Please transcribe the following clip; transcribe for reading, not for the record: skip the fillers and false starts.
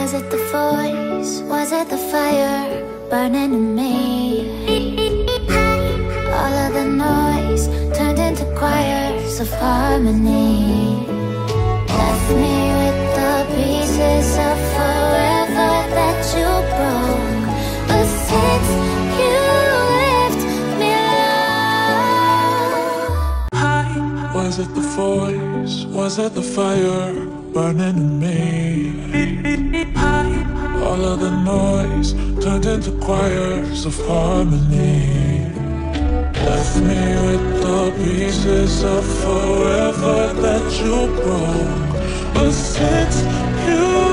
Was it the voice? Was it the fire burning in me? All of the noise turned into choirs of harmony. Left me with the pieces of forever that you broke. But since you left me alone. Was it the voice? Was it the fire burning in me? All of the noise turned into choirs of harmony. Left me with the pieces of forever that you broke. But since you